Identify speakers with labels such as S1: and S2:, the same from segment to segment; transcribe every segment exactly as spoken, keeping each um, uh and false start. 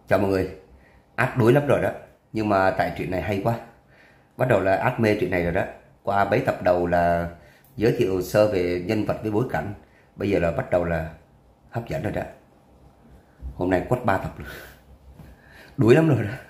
S1: Chào mọi người. Át đuối lắm rồi đó. Nhưng mà tại truyện này hay quá. Bắt đầu là Át mê truyện này rồi đó. Qua mấy tập đầu là giới thiệu sơ về nhân vật với bối cảnh. Bây giờ là bắt đầu là hấp dẫn rồi đó. Hôm nay quất ba tập rồi. Đuối lắm rồi đó.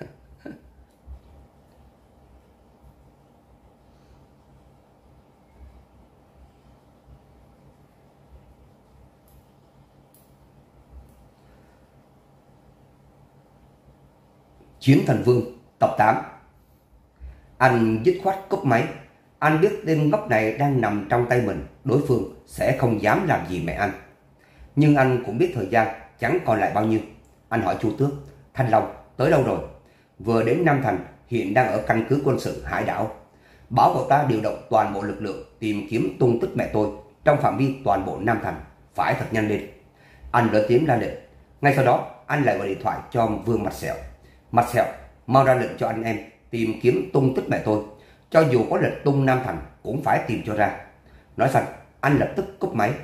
S1: Chiến Thần Vương tập tám. Anh dứt khoát cúp máy. Anh biết tên ngốc này đang nằm trong tay mình, đối phương sẽ không dám làm gì mẹ anh. Nhưng anh cũng biết thời gian chẳng còn lại bao nhiêu. Anh hỏi Chu Tước: Thanh Long tới đâu rồi? Vừa đến Nam Thành, hiện đang ở căn cứ quân sự Hải Đảo. Bảo cậu ta điều động toàn bộ lực lượng tìm kiếm tung tích mẹ tôi trong phạm vi toàn bộ Nam Thành, phải thật nhanh lên. Anh lớn tiếng ra lệnh. Ngay sau đó anh lại gọi điện thoại cho Vương Mặt Sẹo. Mặt Sẹo, mau ra lệnh cho anh em tìm kiếm tung tích mẹ tôi. Cho dù có lệnh tung Nam Thành cũng phải tìm cho ra. Nói xong, anh lập tức cúp máy.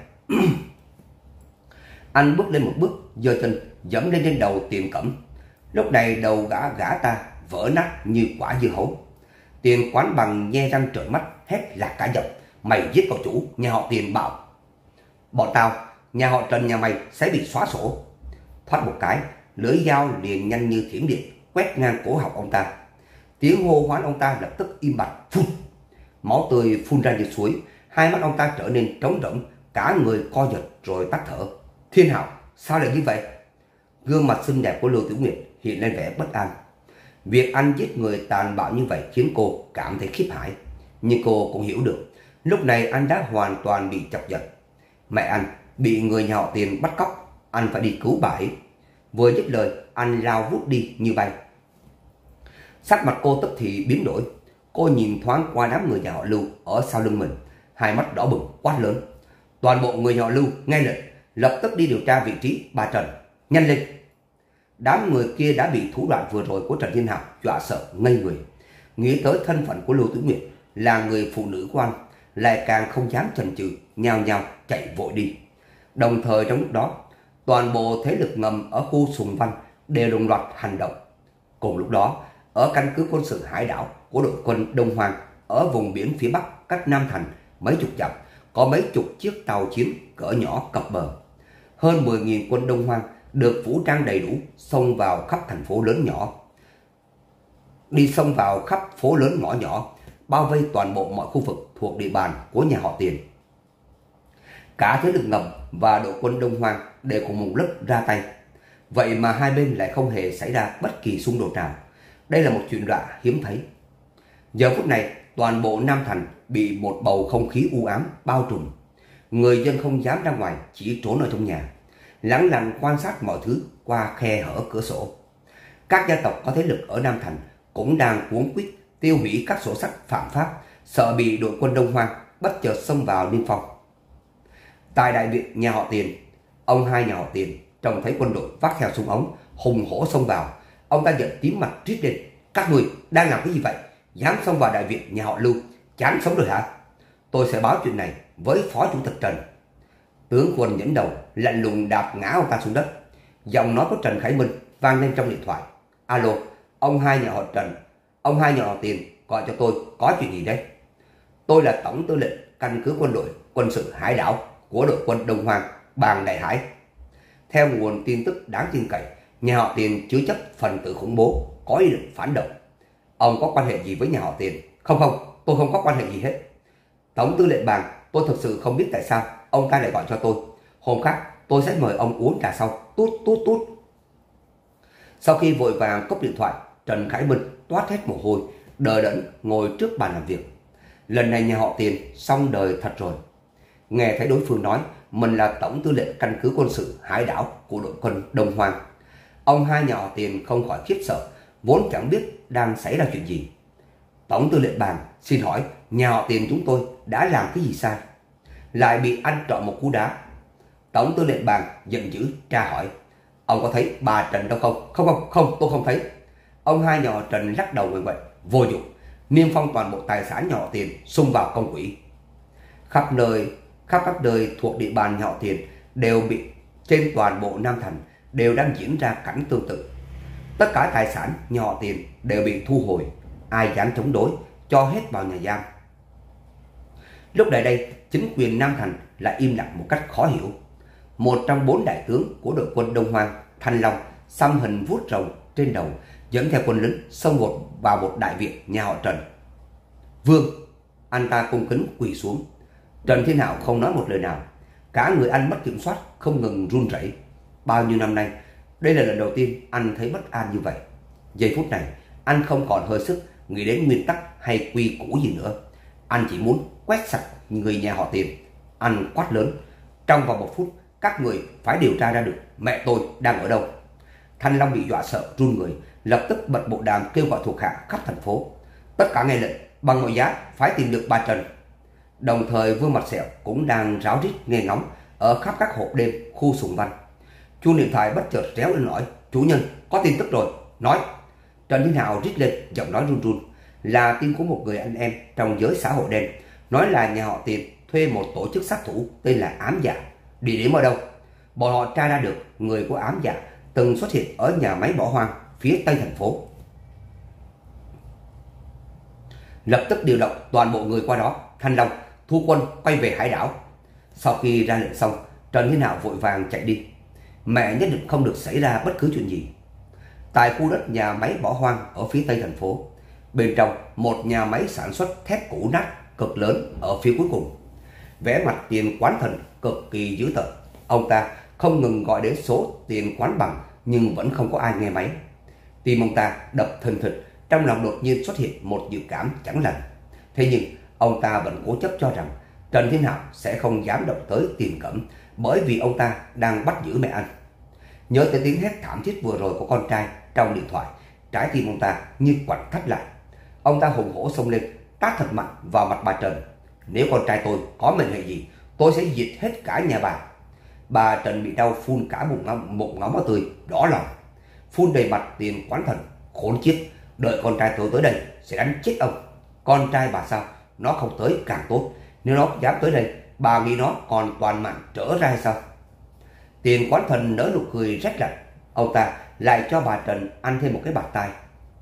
S1: Anh bước lên một bước, giơ chân dẫm lên trên đầu Tiền Cẩm. Lúc này đầu gã gã ta vỡ nát như quả dưa hấu. Tiền Quán Bằng nhe răng trợn mắt, hét lạc cả giọng: Mày giết cậu chủ nhà họ Tiền bảo. Bọn tao, nhà họ Trần nhà mày sẽ bị xóa sổ. Thoát một cái, lưỡi dao liền nhanh như thiểm điện quét ngang cổ họng ông ta. Tiếng hô hoán ông ta lập tức im bặt. Phun. Máu tươi phun ra như suối. Hai mắt ông ta trở nên trống rỗng, cả người co giật rồi tắt thở. Thiên Hạo, sao lại như vậy? Gương mặt xinh đẹp của Lưu Tiểu Nguyệt hiện lên vẻ bất an. Việc anh giết người tàn bạo như vậy khiến cô cảm thấy khiếp hãi. Nhưng cô cũng hiểu được, lúc này anh đã hoàn toàn bị chọc giận. Mẹ anh bị người nhà họ Tiền bắt cóc, anh phải đi cứu bà ấy. Vừa dứt lời, anh lao vút đi như bay. Sắc mặt cô tức thì biến đổi. Cô nhìn thoáng qua đám người nhà họ Lưu ở sau lưng mình, hai mắt đỏ bừng quát lớn: Toàn bộ người nhà họ Lưu nghe lệnh, lập tức đi điều tra vị trí bà Trần, nhanh lên! Đám người kia đã bị thủ đoạn vừa rồi của Trần Thiên Hạo dọa sợ ngây người. Nghĩ tới thân phận của Lưu Tử Nguyệt là người phụ nữ của anh, lại càng không dám chần chừ, nhao nhao chạy vội đi. Đồng thời trong lúc đó, toàn bộ thế lực ngầm ở khu Sùng Văn đều đồng loạt hành động. Cùng lúc đó, ở căn cứ quân sự Hải Đảo của đội quân Đông Hoang ở vùng biển phía bắc cách Nam Thành mấy chục dặm, có mấy chục chiếc tàu chiến cỡ nhỏ cập bờ. Hơn mười nghìn quân Đông Hoang được vũ trang đầy đủ xông vào khắp thành phố lớn nhỏ. Đi xông vào khắp phố lớn ngõ nhỏ, bao vây toàn bộ mọi khu vực thuộc địa bàn của nhà họ Tiền. Cả thế lực ngầm và đội quân Đông Hoang đều cùng một lúc ra tay. Vậy mà hai bên lại không hề xảy ra bất kỳ xung đột nào. Đây là một chuyện lạ hiếm thấy. Giờ phút này, toàn bộ Nam Thành bị một bầu không khí u ám bao trùm. Người dân không dám ra ngoài, chỉ trốn ở trong nhà, lẳng lặng quan sát mọi thứ qua khe hở cửa sổ. Các gia tộc có thế lực ở Nam Thành cũng đang cuống quýt tiêu hủy các sổ sách phạm pháp, sợ bị đội quân Đông Hoang bất chợt xông vào niêm phong. Tại đại viện nhà họ Tiền, ông hai nhà họ Tiền trông thấy quân đội vác theo súng ống hùng hổ xông vào, ông ta giận tím mặt rít lên: Các người đang làm cái gì vậy? Dám xông vào đại viện nhà họ Lưu, chán sống rồi hả? Tôi sẽ báo chuyện này với phó chủ tịch Trần. Tướng quân dẫn đầu lạnh lùng đạp ngã ông ta xuống đất. Giọng nói của Trần Khải Minh vang lên trong điện thoại: Alo, ông hai nhà họ Trần, ông hai nhà họ Tiền gọi cho tôi, có chuyện gì đấy? Tôi là tổng tư lệnh căn cứ quân đội quân sự Hải Đảo của đội quân Đông Hoang Bàng Đại Hải. Theo nguồn tin tức đáng tin cậy, nhà họ Tiền chứa chấp phần tử khủng bố có ý định phản động. Ông có quan hệ gì với nhà họ Tiền? Không không, tôi không có quan hệ gì hết. Tổng tư lệnh Bàng, tôi thực sự không biết tại sao ông ta lại gọi cho tôi. Hôm khác tôi sẽ mời ông uống trà sau. Tút tút tút. Sau khi vội vàng cúp điện thoại, Trần Khải Minh toát hết mồ hôi, đờ đẫn ngồi trước bàn làm việc. Lần này nhà họ Tiền xong đời thật rồi. Nghe thấy đối phương nói mình là tổng tư lệnh căn cứ quân sự Hải Đảo của đội quân Đông Hoang, ông hai nhà họ Tiền không khỏi khiếp sợ, vốn chẳng biết đang xảy ra chuyện gì. Tổng tư lệnh Bàng, xin hỏi nhà họ Tiền chúng tôi đã làm cái gì sai, lại bị ăn trọn một cú đá? Tổng tư lệnh Bàng giận dữ tra hỏi: Ông có thấy bà Trần đâu không? Không không không, tôi không thấy. Ông hai nhà họ Trần lắc đầu nguyện vậy: Vô dụng, niêm phong toàn bộ tài sản nhà họ Tiền, xung vào công quỹ. Khắp nơi, khắp các nơi thuộc địa bàn nhà họ Tiền đều bị, trên toàn bộ Nam Thành đều đang diễn ra cảnh tương tự. Tất cả tài sản nhà họ Tiền đều bị thu hồi, ai dám chống đối cho hết vào nhà giam. Lúc này đây, chính quyền Nam Thành lại im lặng một cách khó hiểu. Một trong bốn đại tướng của đội quân Đông Hoang, Thanh Long, xăm hình vuốt rồng trên đầu, dẫn theo quân lính xông một vào một đại viện nhà họ Trần. Vương, anh ta cung kính quỳ xuống. Trần Thiên Hạo không nói một lời nào, cả người anh mất kiểm soát, không ngừng run rẩy. Bao nhiêu năm nay, đây là lần đầu tiên anh thấy bất an như vậy. Giây phút này, anh không còn hơi sức nghĩ đến nguyên tắc hay quy củ gì nữa. Anh chỉ muốn quét sạch người nhà họ Tiền. Anh quát lớn, trong vòng một phút, các người phải điều tra ra được mẹ tôi đang ở đâu. Thanh Long bị dọa sợ run người, lập tức bật bộ đàm kêu gọi thuộc hạ khắp thành phố. Tất cả nghe lệnh, bằng mọi giá phải tìm được bà Trần. Đồng thời Vương Mặt Sẹo cũng đang ráo rít nghe ngóng ở khắp các hộp đêm khu Sùng Văn. Chuông điện thoại bất chợt réo lên nói, chủ nhân có tin tức rồi, nói. Trần Thiên Hạo rít lên, giọng nói run run, là tin của một người anh em trong giới xã hội đen, nói là nhà họ Tiền thuê một tổ chức sát thủ tên là Ám Dạ. Địa điểm ở đâu? Bọn họ tra ra được người của Ám Dạ từng xuất hiện ở nhà máy bỏ hoang phía tây thành phố. Lập tức điều động toàn bộ người qua đó. Thanh Long thu quân quay về hải đảo. Sau khi ra lệnh xong, Trần Thiên Hạo vội vàng chạy đi. Mẹ nhất định không được xảy ra bất cứ chuyện gì. Tại khu đất nhà máy bỏ hoang ở phía tây thành phố, bên trong một nhà máy sản xuất thép cũ nát cực lớn ở phía cuối cùng. Vẻ mặt Tiền Quán Thần cực kỳ dữ tợn. Ông ta không ngừng gọi đến số Tiền Quán Bằng nhưng vẫn không có ai nghe máy. Tim ông ta đập thình thịch, trong lòng đột nhiên xuất hiện một dự cảm chẳng lành. Thế nhưng ông ta vẫn cố chấp cho rằng Trần Thiên Hạo sẽ không dám động tới Tiền Cẩm, bởi vì ông ta đang bắt giữ mẹ anh. Nhớ tới tiếng hét thảm thiết vừa rồi của con trai trong điện thoại, trái tim ông ta như quặn thắt lại. Ông ta hùng hổ xông lên, tát thật mạnh vào mặt bà Trần. Nếu con trai tôi có mệnh hệ gì, tôi sẽ diệt hết cả nhà bà. Bà Trần bị đau phun cả một ngóng, một ngóng máu tươi, đỏ lòng, phun đầy mặt Tiền Quán Thần. Khốn kiếp, đợi con trai tôi tới đây sẽ đánh chết ông. Con trai bà sao? Nó không tới càng tốt. Nếu nó dám tới đây, bà nghĩ nó còn toàn mạng trở ra hay sao? Tiền Quán Thần nở nụ cười rét lạnh. Ông ta lại cho bà Trần ăn thêm một cái bạt tai,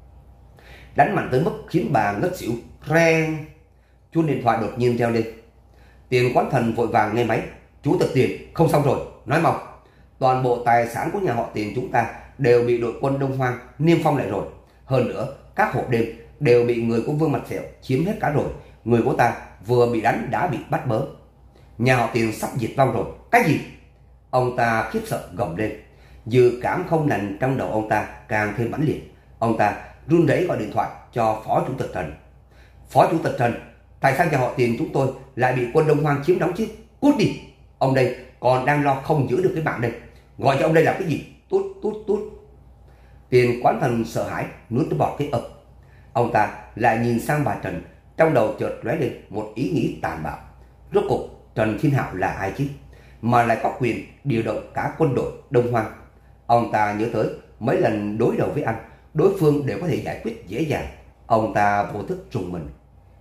S1: đánh mạnh tới mức khiến bà ngất xỉu. Reng, chuông điện thoại đột nhiên reo lên. Tiền Quán Thần vội vàng nghe máy. Chủ tịch Tiền, không xong rồi, nói mau. Toàn bộ tài sản của nhà họ Tiền chúng ta đều bị đội quân Đông Hoang niêm phong lại rồi. Hơn nữa, các hộp đêm đều bị người của Vương Mặt Sẹo chiếm hết cả rồi. Người của ta vừa bị đánh đã bị bắt bớ. Nhà họ Tiền sắp diệt vong rồi. Cái gì? Ông ta khiếp sợ gầm lên. Dự cảm không lành trong đầu ông ta càng thêm mãnh liệt. Ông ta run rẩy gọi điện thoại cho Phó Chủ tịch Trần. Phó Chủ tịch Trần, tại sao nhà họ Tiền chúng tôi lại bị quân Đông Hoang chiếm đóng chứ? Cút đi. Ông đây còn đang lo không giữ được cái mạng đây. Gọi cho ông đây làm cái gì? Tút tút tút. Tiền Quán Thần sợ hãi nuốt nước bọt cái ực. Ông ta lại nhìn sang bà Trần, trong đầu chợt lóe lên một ý nghĩ tàn bạo. Rốt cuộc Trần Thiên Hạo là ai chứ, mà lại có quyền điều động cả quân đội Đông Hoang? Ông ta nhớ tới mấy lần đối đầu với anh, đối phương đều có thể giải quyết dễ dàng. Ông ta vô thức rùng mình.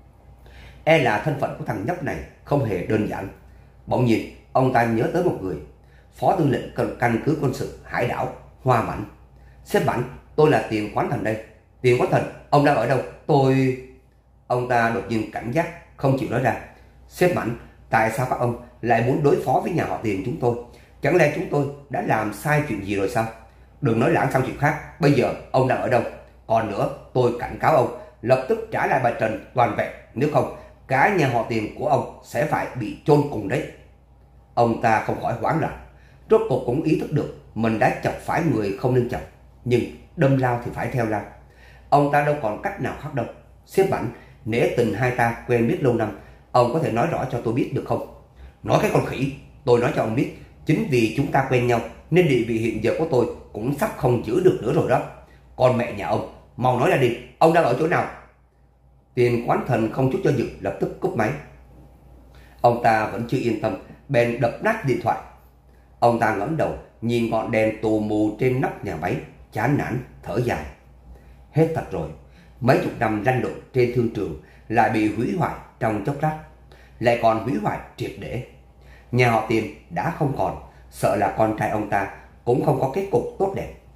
S1: E là thân phận của thằng nhóc này không hề đơn giản. Bỗng nhiên ông ta nhớ tới một người, Phó Tư lệnh căn, căn cứ quân sự hải đảo Hoa Mãnh. Sếp Mãnh, tôi là Tiền Quán Thần đây. Tiền Quán Thần, ông đang ở đâu? Tôi... Ông ta đột nhiên cảnh giác, không chịu nói ra. Sếp Mãnh, tại sao các ông lại muốn đối phó với nhà họ Tiền chúng tôi? Chẳng lẽ chúng tôi đã làm sai chuyện gì rồi sao? Đừng nói lãng sang chuyện khác. Bây giờ ông đang ở đâu? Còn nữa, tôi cảnh cáo ông lập tức trả lại bà Trần toàn vẹn, nếu không cả nhà họ Tiền của ông sẽ phải bị chôn cùng đấy. Ông ta không khỏi hoảng loạn. Rốt cuộc cũng ý thức được mình đã chọc phải người không nên chọc, nhưng đâm lao thì phải theo lao. Ông ta đâu còn cách nào khác đâu. Sếp Mãnh, nể tình hai ta quen biết lâu năm, ông có thể nói rõ cho tôi biết được không? Nói cái con khỉ. Tôi nói cho ông biết, chính vì chúng ta quen nhau nên địa vị hiện giờ của tôi cũng sắp không giữ được nữa rồi đó. Con mẹ nhà ông, mau nói ra đi, ông đang ở chỗ nào? Tiền Quán Thần không chút do dự lập tức cúp máy. Ông ta vẫn chưa yên tâm, bèn đập nát điện thoại. Ông ta ngẩng đầu nhìn ngọn đèn tù mù trên nóc nhà máy, chán nản thở dài. Hết thật rồi. Mấy chục năm lăn lộn trên thương trường lại bị hủy hoại trong chốc lát, lại còn hủy hoại triệt để. Nhà họ Tiền đã không còn, sợ là con trai ông ta cũng không có kết cục tốt đẹp.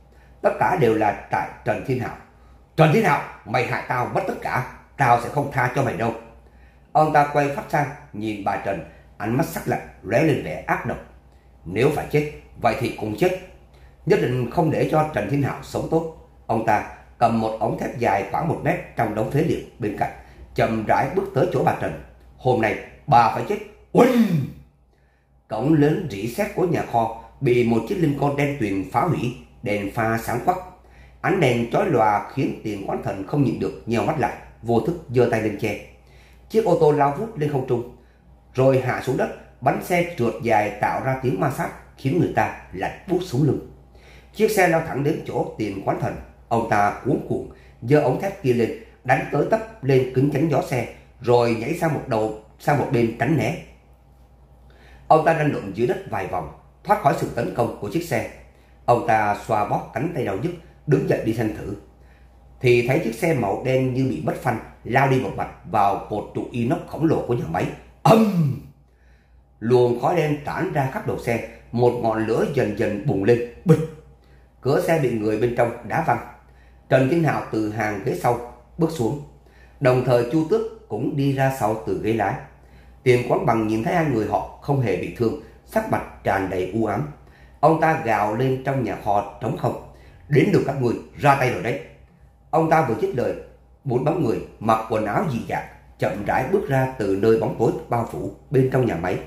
S1: Tất cả đều là tại Trần Thiên Hạo. Trần Thiên Hạo, mày hại tao mất tất cả, tao sẽ không tha cho mày đâu. Ông ta quay phát sang nhìn bà Trần, ánh mắt sắc lạnh lóe lên vẻ ác độc. Nếu phải chết, vậy thì cũng chết. Nhất định không để cho Trần Thiên Hạo sống tốt. Ông ta cầm một ống thép dài khoảng một mét trong đống phế liệu bên cạnh, chậm rãi bước tới chỗ bà Trần. Hôm nay bà phải chết. Uỳnh! Cổng lớn rỉ sét của nhà kho bị một chiếc linh con đen tuyền phá hủy. Đèn pha sáng quắc, ánh đèn chói lòa khiến Tiền Quán Thần không nhịn được nheo mắt lại, vô thức giơ tay lên che. Chiếc ô tô lao vút lên không trung, rồi hạ xuống đất. Bánh xe trượt dài tạo ra tiếng ma sát khiến người ta lạnh buốt sống lưng. Chiếc xe lao thẳng đến chỗ Tiền Quán Thần. Ông ta cuống cuồng giơ ống thép kia lên, đánh tới tấp lên kính chắn gió xe, rồi nhảy sang một đầu sang một bên tránh né. Ông ta lăn lộn dưới đất vài vòng, thoát khỏi sự tấn công của chiếc xe. Ông ta xoa bóp cánh tay đau nhức, đứng dậy đi xem thử, thì thấy chiếc xe màu đen như bị mất phanh lao đi một mạch vào cột trụ inox khổng lồ của nhà máy. Âm! Luồng khói đen tản ra khắp đầu xe, một ngọn lửa dần dần bùng lên. Bịch! Cửa xe bị người bên trong đá văng. Trần Thiên Hạo từ hàng ghế sau bước xuống, đồng thời Chu Tước cũng đi ra sau từ ghế lái. Tiền Quán Bằng nhìn thấy hai người họ không hề bị thương, sắc mặt tràn đầy u ám. Ông ta gào lên trong nhà kho trống không. Đến được các người, ra tay rồi đấy. Ông ta vừa dứt lời, bốn bóng người mặc quần áo dị dạng chậm rãi bước ra từ nơi bóng tối bao phủ bên trong nhà máy.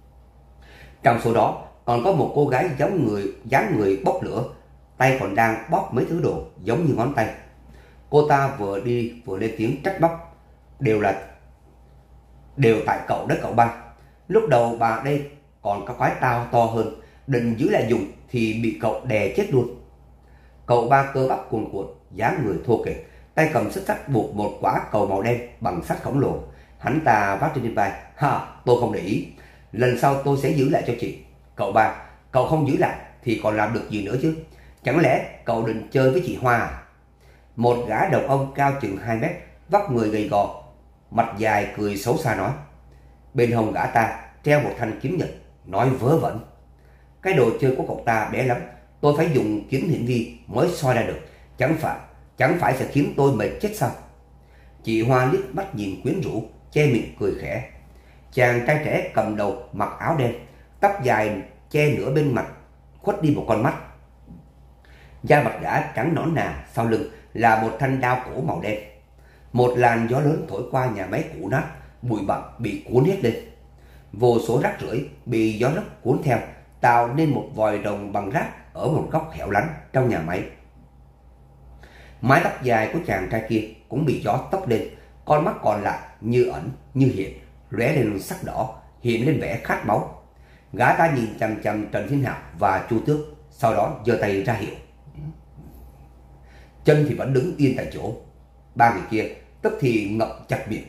S1: Trong số đó còn có một cô gái giống người dáng người bốc lửa, tay còn đang bóp mấy thứ đồ giống như ngón tay. Cô ta vừa đi vừa lên tiếng trách móc. Đều là Đều tại cậu đấy cậu ba. Lúc đầu bà đây còn có quái tao to hơn, định giữ lại dùng thì bị cậu đè chết luôn. Cậu ba cơ bắp cuồn cuộn, dáng người thô kệch, tay cầm xích sắt buộc một quả cầu màu đen bằng sắt khổng lồ. Hắn ta vác trên vai. Ha, tôi không để ý, lần sau tôi sẽ giữ lại cho chị. Cậu ba, cậu không giữ lại thì còn làm được gì nữa chứ? Chẳng lẽ cậu định chơi với chị Hoa à? Một gã đàn ông cao chừng hai mét, vóc người gầy gò, mặt dài cười xấu xa nói. Bên hông gã ta treo một thanh kiếm nhật, nói vớ vẩn. Cái đồ chơi của cậu ta bé lắm, tôi phải dùng kiếm hiển vi mới soi ra được. Chẳng phải chẳng phải sẽ khiến tôi mệt chết sao? Chị Hoa liếc mắt nhìn quyến rũ, che miệng cười khẽ. Chàng trai trẻ cầm đầu mặc áo đen, tóc dài che nửa bên mặt, khuất đi một con mắt. Da mặt gã trắng nõn nà, sau lưng là một thanh đao cổ màu đen. Một làn gió lớn thổi qua nhà máy cũ nát, bụi bặm bị cuốn hết lên. Vô số rác rưởi bị gió lốc cuốn theo, tạo nên một vòi rồng bằng rác ở một góc hẻo lánh trong nhà máy. Mái tóc dài của chàng trai kia cũng bị gió tóc lên, con mắt còn lại như ẩn như hiện, lóe lên sắc đỏ, hiện lên vẻ khát máu. Gã ta nhìn chằm chằm Trần Thiên Hạo và Chu Tước, sau đó giơ tay ra hiệu. Chân thì vẫn đứng yên tại chỗ. Ba người kia tức thì ngậm chặt miệng,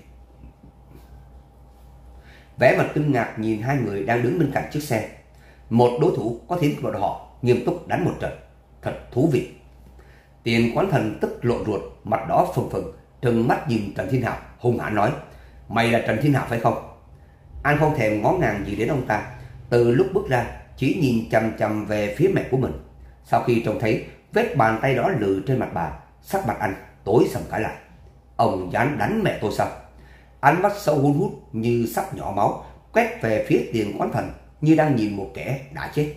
S1: vẻ mặt kinh ngạc nhìn hai người đang đứng bên cạnh chiếc xe. Một đối thủ có tiếng của bọn họ nghiêm túc đánh một trận, thật thú vị. Tiền Quán Thần tức lộn ruột, mặt đỏ phừng phừng, trừng mắt nhìn Trần Thiên Hạo hung hãn nói. Mày là Trần Thiên Hạo phải không? Anh không thèm ngó ngàng gì đến ông ta, từ lúc bước ra chỉ nhìn chằm chằm về phía mẹ của mình. Sau khi trông thấy vết bàn tay đó lừ trên mặt bà, sắc mặt anh tối sầm cả lại. Ông dám đánh mẹ tôi sao? Ánh mắt sâu hun hút như sắp nhỏ máu quét về phía Tiền Quán Thần như đang nhìn một kẻ đã chết.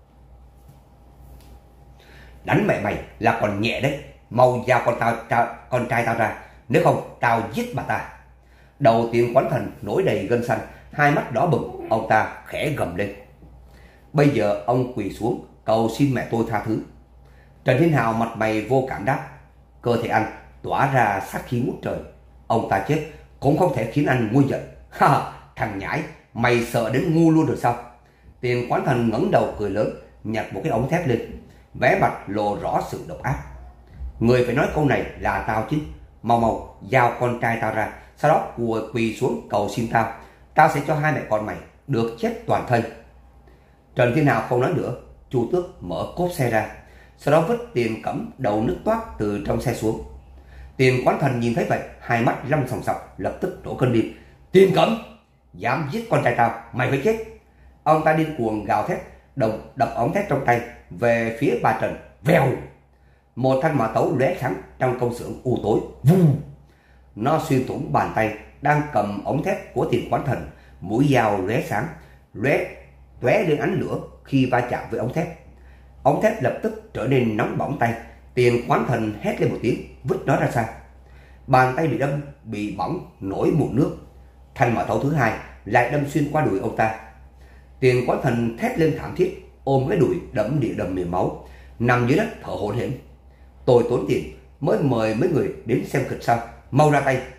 S1: Đánh mẹ mày là còn nhẹ đấy, mau giao con tao, tao con trai tao ra, nếu không tao giết bà ta. Đầu Tiền Quán Thần nổi đầy gân xanh, hai mắt đỏ bừng, ông ta khẽ gầm lên. Bây giờ ông quỳ xuống cầu xin mẹ tôi tha thứ. Trần Thiên Hạo mặt mày vô cảm đáp. Cơ thể anh tỏa ra sát khí ngút trời, ông ta chết cũng không thể khiến anh nguôi giận. Ha, thằng nhãi, mày sợ đến ngu luôn rồi sao? Tiền Quán Thần ngẩng đầu cười lớn, nhặt một cái ống thép lên, vẻ mặt lộ rõ sự độc ác. Người phải nói câu này là tao chứ. Mau mau giao con trai tao ra, sau đó quỳ quỳ xuống cầu xin tao, tao sẽ cho hai mẹ con mày được chết toàn thây. Trần Thiên Hạo không nói nữa. Chu Tước mở cốp xe ra, sau đó vứt Tiền Cẩm đầu nước toát từ trong xe xuống. Tiền Quán Thần nhìn thấy vậy, hai mắt lăm sòng sọc, lập tức nổi cơn điên. Tiền Cẩm, dám giết con trai tao, mày phải chết. Ông ta điên cuồng gào thét, đồng đập ống thép trong tay về phía bà Trần. Vèo, một thanh mã tấu lóe sáng trong công xưởng u tối. Vù! Nó xuyên thủng bàn tay đang cầm ống thép của Tiền Quán Thần, mũi dao lóe sáng, lóe tóe lên ánh lửa khi va chạm với ống thép. Ống thép lập tức trở nên nóng bỏng tay. Tiền Quán Thần hét lên một tiếng, vứt nó ra xa. Bàn tay bị đâm, bị bỏng, nổi mụn nước. Thanh mã tấu thứ hai lại đâm xuyên qua đùi ông ta. Tiền Quán Thần thét lên thảm thiết, ôm cái đùi đẫm địa đầm miền máu, nằm dưới đất thở hổn hển. Tôi tốn tiền mới mời mấy người đến xem kịch sao, mau ra tay.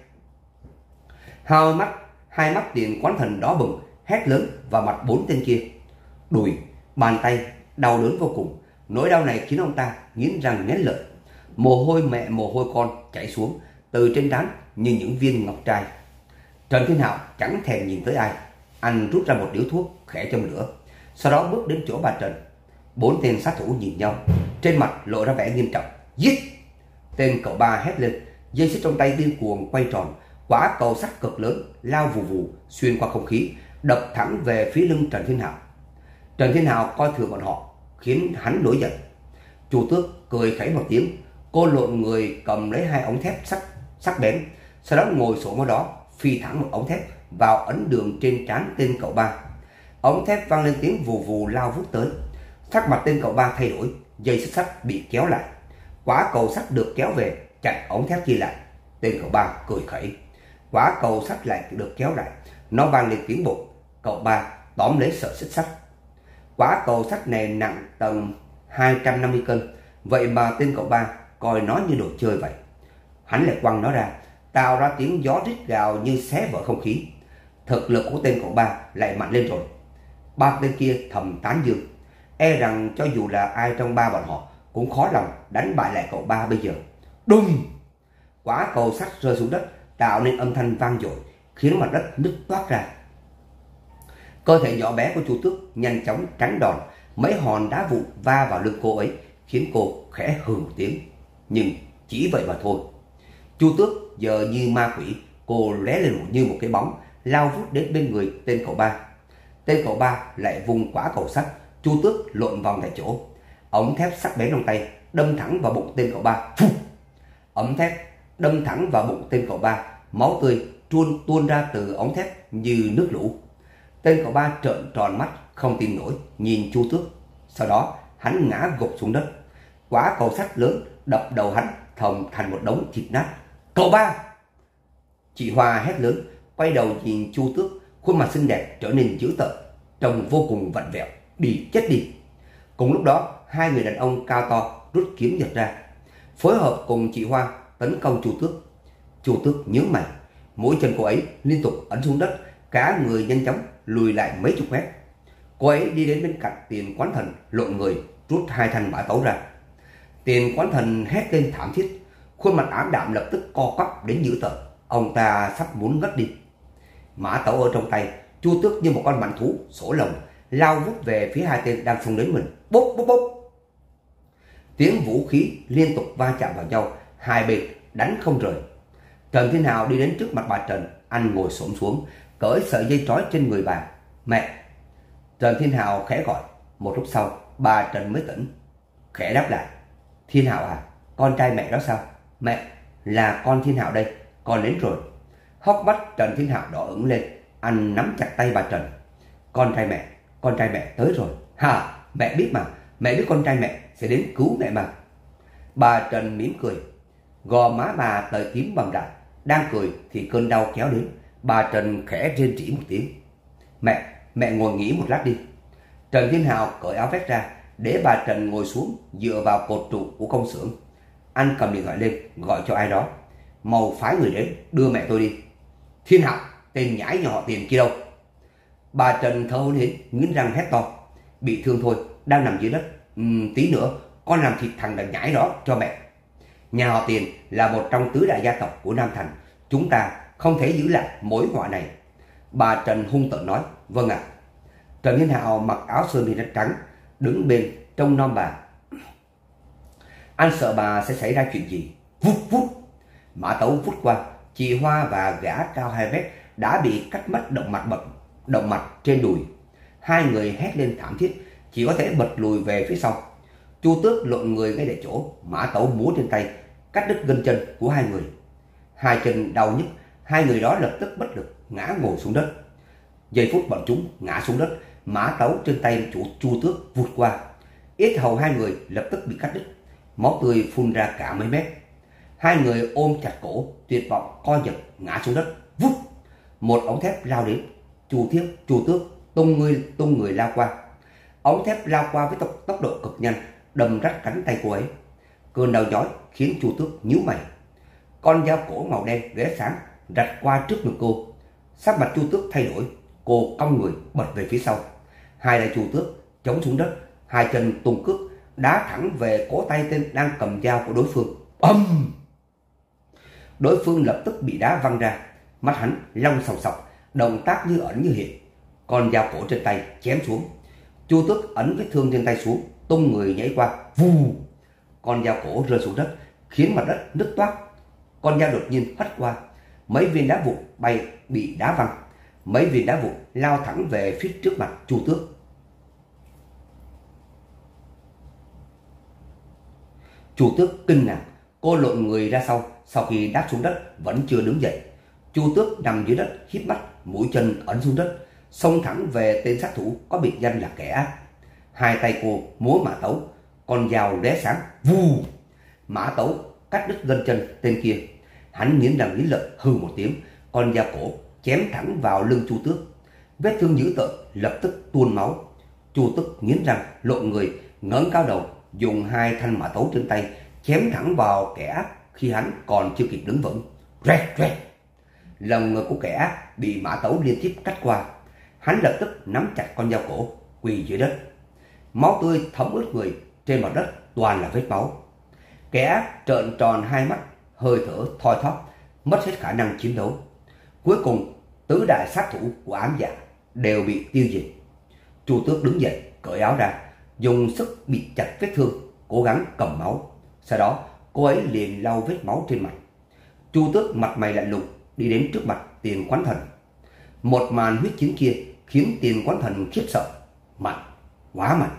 S1: Hai mắt, hai mắt Tiền Quán Thần đỏ bừng, hét lớn vào mặt bốn tên kia. Đùi, bàn tay đau đớn vô cùng. Nỗi đau này khiến ông ta nghiến răng nghiến lợi. Mồ hôi mẹ mồ hôi con chảy xuống từ trên trán như những viên ngọc trai. Trần Thiên Hạo chẳng thèm nhìn tới ai, anh rút ra một điếu thuốc khẽ châm lửa, sau đó bước đến chỗ bà Trần. Bốn tên sát thủ nhìn nhau, trên mặt lộ ra vẻ nghiêm trọng. Giết! Tên cậu ba hét lên, dây xích trong tay điên cuồng quay tròn, quả cầu sắt cực lớn lao vù vù xuyên qua không khí, đập thẳng về phía lưng Trần Thiên Hạo. Trần Thiên Hạo coi thường bọn họ, khiến hắn nổi giận. Chu Tước cười khẩy một tiếng, cô lộn người cầm lấy hai ống thép sắt sắc bén, sau đó ngồi xổm ở đó, phi thẳng một ống thép vào ấn đường trên trán tên cậu ba. Ống thép vang lên tiếng vù vù lao vút tới. Sắc mặt tên cậu ba thay đổi, dây xích sắt bị kéo lại. Quả cầu sắt được kéo về, chặn ống thép kia lại. Tên cậu ba cười khẩy. Quả cầu sắt lại được kéo lại, nó vang lên tiếng bột. Cậu ba tóm lấy sợi xích sắt. Quả cầu sắt này nặng tầm hai trăm năm mươi cân, vậy mà tên cậu ba coi nó như đồ chơi vậy. Hắn lại quăng nó ra, tạo ra tiếng gió rít gào như xé vỡ không khí. Thực lực của tên cậu ba lại mạnh lên rồi. Ba tên kia thầm tán dương, e rằng cho dù là ai trong ba bọn họ cũng khó lòng đánh bại lại cậu ba bây giờ. Đùng! Quả cầu sắt rơi xuống đất, tạo nên âm thanh vang dội, khiến mặt đất nứt toát ra. Cơ thể nhỏ bé của Chu Tước nhanh chóng tránh đòn, mấy hòn đá vụn va vào lưng cô ấy, khiến cô khẽ hừ một tiếng. Nhưng chỉ vậy mà thôi. Chu Tước giờ như ma quỷ, cô lóe lên như một cái bóng, lao vút đến bên người tên cậu ba. Tên cậu ba lại vung quả cầu sắt, Chu Tước lộn vòng tại chỗ. Ống thép sắc bén trong tay đâm thẳng vào bụng tên cậu ba. Phù! Ống thép đâm thẳng vào bụng tên cậu ba, máu tươi tuôn tuôn ra từ ống thép như nước lũ. Tên cậu ba trợn tròn mắt không tin nổi nhìn Chu Tước, sau đó hắn ngã gục xuống đất. Quả cầu sắt lớn đập đầu hắn thòng thành một đống thịt nát. Cậu ba! Chị Hoa hét lớn, quay đầu nhìn Chu Tước, khuôn mặt xinh đẹp trở nên dữ tợn, trông vô cùng vặn vẹo. Đi chết đi! Cùng lúc đó, hai người đàn ông cao to rút kiếm giật ra, phối hợp cùng chị Hoa tấn công Chu Tước. Chu Tước nhướng mày, mũi chân cô ấy liên tục ấn xuống đất, cả người nhanh chóng lùi lại mấy chục mét. Cô ấy đi đến bên cạnh Tiền Quán Thần, lộn người rút hai thanh mã tấu ra. Tiền Quán Thần hét lên thảm thiết, khuôn mặt ảm đạm lập tức co quắp đến dữ tợn, ông ta sắp muốn ngất đi. Mã tấu ở trong tay, Chu Tước như một con mãnh thú sổ lồng lao vút về phía hai tên đang xông đến mình. Bốp bốp bốp, tiếng vũ khí liên tục va chạm vào nhau, hai bên đánh không rời. Trần Thiên Hạo đi đến trước mặt bà Trần, anh ngồi xổm xuống, cởi sợi dây trói trên người bà. Mẹ! Trần Thiên Hạo khẽ gọi. Một lúc sau, bà Trần mới tỉnh, khẽ đáp lại. Thiên Hạo à, con trai mẹ đó sao? Mẹ, là con Thiên Hạo đây, con đến rồi. Hốc mắt Trần Thiên Hạo đỏ ửng lên, anh nắm chặt tay bà Trần. Con trai mẹ, con trai mẹ tới rồi. Hả? Mẹ biết mà, mẹ biết con trai mẹ sẽ đến cứu mẹ mà. Bà Trần mỉm cười, gò má bà tơi tím bằng đại. Đang cười thì cơn đau kéo đến, bà Trần khẽ rên rỉ một tiếng. Mẹ, mẹ ngồi nghỉ một lát đi. Trần Thiên Hạo cởi áo vest ra, để bà Trần ngồi xuống dựa vào cột trụ của công xưởng. Anh cầm điện thoại lên gọi cho ai đó. Mau phái người đến đưa mẹ tôi đi. Thiên Hạo, tên nhãi nhà họ Tiền kia đâu? Bà Trần thở hổn hển, nghiến răng hét to. Bị thương thôi, đang nằm dưới đất. Uhm, tí nữa con làm thịt thằng đàn nhãi đó cho mẹ. Nhà họ Tiền là một trong tứ đại gia tộc của Nam Thành, chúng ta không thể giữ lại mối họa này. Bà Trần hung tợn nói. Vâng ạ. À. Trần Thiên Hạo mặc áo sơ mi trắng, đứng bên trông nom bà. Anh sợ bà sẽ xảy ra chuyện gì? Vút vút, mã tấu vút qua, chị Hoa và gã cao hai mét đã bị cắt mất động mạch bật động mạch trên đùi. Hai người hét lên thảm thiết, chỉ có thể bật lùi về phía sau. Chu Tước lộn người ngay tại chỗ, mã tấu múa trên tay, cắt đứt gân chân của hai người. Hai chân đau nhức, hai người đó lập tức bất lực ngã ngồi xuống đất. Giây phút bọn chúng ngã xuống đất, mã tấu trên tay chủ Chu Tước vụt qua, yết hầu hai người lập tức bị cắt đứt, máu tươi phun ra cả mấy mét. Hai người ôm chặt cổ, tuyệt vọng co giật ngã xuống đất. Vút, một ống thép lao đến, Chu Thiếp, Chu Tước tung người tung người lao qua. Ống thép lao qua với tốc, tốc độ cực nhanh, đâm rách cánh tay cô ấy. Cơn đau nhói khiến Chu Tước nhíu mày. Con dao cổ màu đen lóe sáng rạch qua trước ngực cô. Sắc mặt Chu Tước thay đổi, cô cong người bật về phía sau. Hai tay Chu Tước chống xuống đất, hai chân tung cước đá thẳng về cổ tay tên đang cầm dao của đối phương. Ầm! Đối phương lập tức bị đá văng ra, mắt hắn long sòng sọc, động tác như ẩn như hiện. Con dao cổ trên tay chém xuống. Chu Tước ấn vết thương trên tay xuống, tung người nhảy qua. Vù! Con dao cổ rơi xuống đất, khiến mặt đất nứt toác. Con dao đột nhiên hất qua, mấy viên đá vụn bay bị đá văng. Mấy viên đá vụn lao thẳng về phía trước mặt Chu Tước. Chu Tước kinh ngạc, cô lộn người ra sau, sau khi đáp xuống đất vẫn chưa đứng dậy. Chu Tước nằm dưới đất híp mắt, mũi chân ấn xuống đất, xông thẳng về tên sát thủ có biệt danh là kẻ ác. Hai tay cô múa mã tấu, con dao lóe sáng, vù, mã tấu cắt đứt gân chân tên kia. Hắn nghiến răng nghiến lợi hừ một tiếng, con dao cổ chém thẳng vào lưng Chu Tước. Vết thương dữ tợn lập tức tuôn máu. Chu Tước nghiến răng lộn người, ngẩng cao đầu, dùng hai thanh mã tấu trên tay chém thẳng vào kẻ ác khi hắn còn chưa kịp đứng vững. Rẹt rẹt, lồng ngực của kẻ ác bị mã tấu liên tiếp cắt qua. Hắn lập tức nắm chặt con dao cổ, quỳ dưới đất. Máu tươi thấm ướt người, trên mặt đất toàn là vết máu. Kẻ ác trợn tròn hai mắt, hơi thở thoi thóp, mất hết khả năng chiến đấu. Cuối cùng tứ đại sát thủ của ám dạ đều bị tiêu diệt. Chu Tước đứng dậy, cởi áo ra, dùng sức bịt chặt vết thương, cố gắng cầm máu. Sau đó cô ấy liền lau vết máu trên mặt. Chu Tước mặt mày lạnh lùng đi đến trước mặt Tiền Quán Thần. Một màn huyết chiến kia khiến Tiền Quán Thần khiếp sợ. Mạnh, quá mạnh.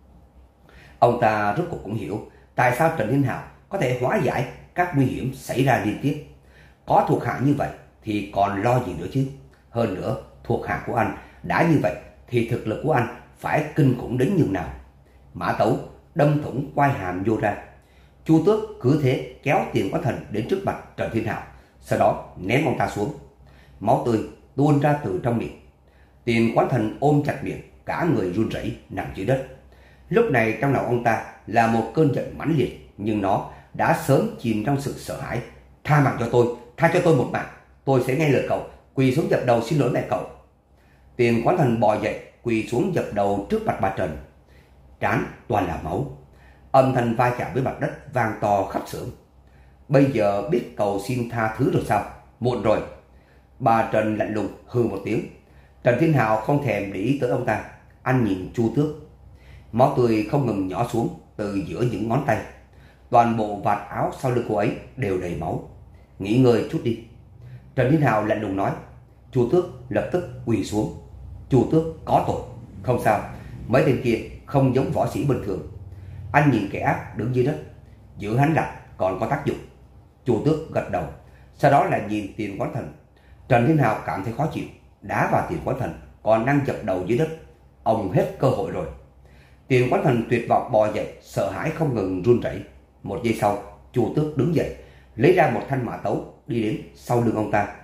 S1: Ông ta rốt cuộc cũng hiểu tại sao Trần Thiên Hào có thể hóa giải các nguy hiểm xảy ra liên tiếp. Có thuộc hạ như vậy thì còn lo gì nữa chứ. Hơn nữa, thuộc hạ của anh đã như vậy thì thực lực của anh phải kinh khủng đến nhường nào. Mã tấu đâm thủng quai hàm vô ra. Chu Tước cứ thế kéo Tiền Quán Thần đến trước mặt Trần Thiên Hào, sau đó ném ông ta xuống. Máu tươi tuôn ra từ trong miệng. Tiền Quán Thần ôm chặt miệng, cả người run rẩy nằm dưới đất. Lúc này trong lòng ông ta là một cơn giận mãnh liệt, nhưng nó đã sớm chìm trong sự sợ hãi. Tha mạng cho tôi, tha cho tôi một mạng, tôi sẽ nghe lời cậu, quỳ xuống dập đầu xin lỗi mẹ cậu. Tiền Quán Thần bò dậy, quỳ xuống dập đầu trước mặt bà Trần. Trán toàn là máu, âm thanh va chạm với mặt đất vang to khắp xưởng. Bây giờ biết cầu xin tha thứ rồi sao? Muộn rồi. Bà Trần lạnh lùng hừ một tiếng. Trần Thiên Hào không thèm để ý tới ông ta. Anh nhìn Chu Tước. Máu tươi không ngừng nhỏ xuống từ giữa những ngón tay. Toàn bộ vạt áo sau lưng cô ấy đều đầy máu. Nghỉ ngơi chút đi. Trần Thiên Hào lạnh lùng nói. Chu Tước lập tức quỳ xuống. Chu Tước có tội. Không sao, mấy tên kia không giống võ sĩ bình thường. Anh nhìn kẻ ác đứng dưới đất, giữ hắn lại còn có tác dụng. Chu Tước gật đầu, sau đó lại nhìn Tiền Quán Thần. Trần Thiên Hào cảm thấy khó chịu, đá vào Tiền Quán Thần còn đang dập đầu dưới đất. Ông hết cơ hội rồi. Tiền Quán Thần tuyệt vọng bò dậy, sợ hãi không ngừng run rẩy. Một giây sau, Chu Tước đứng dậy, lấy ra một thanh mã tấu đi đến sau lưng ông ta.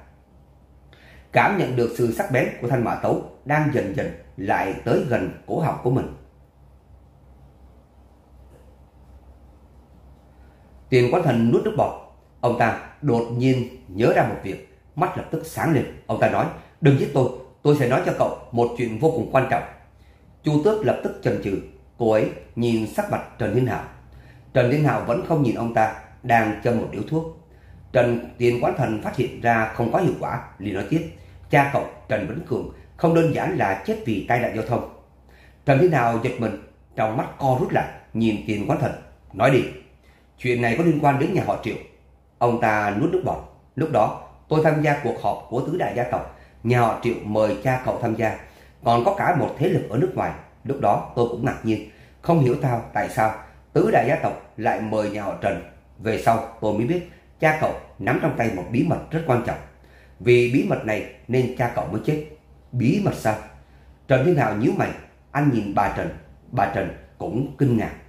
S1: Cảm nhận được sự sắc bén của thanh mã tấu đang dần dần lại tới gần cổ họng của mình. Tiền Quán Thần nuốt nước bọt. Ông ta đột nhiên nhớ ra một việc, mắt lập tức sáng lên. Ông ta nói, đừng giết tôi, tôi sẽ nói cho cậu một chuyện vô cùng quan trọng. Chu Tước lập tức chần chừ. Cô ấy nhìn sắc mặt Trần Thiên Hào. Trần Thiên Hào vẫn không nhìn ông ta, đang châm một điếu thuốc. Trần Tiền Quán Thần phát hiện ra không có hiệu quả, liền nói tiếp, cha cậu Trần Vĩnh Cường không đơn giản là chết vì tai nạn giao thông. Trần Thiên Hào giật mình, trong mắt co rút lại, nhìn Tiền Quán Thần, nói đi, chuyện này có liên quan đến nhà họ Triệu. Ông ta nuốt nước bọt. Lúc đó tôi tham gia cuộc họp của tứ đại gia tộc, nhà họ Triệu mời cha cậu tham gia, còn có cả một thế lực ở nước ngoài. Lúc đó tôi cũng ngạc nhiên, không hiểu sao tại sao tứ đại gia tộc lại mời nhà họ Trần. Về sau tôi mới biết cha cậu nắm trong tay một bí mật rất quan trọng. Vì bí mật này nên cha cậu mới chết. Bí mật sao? Trần Thiên Hào nhíu mày, anh nhìn bà Trần. Bà Trần cũng kinh ngạc.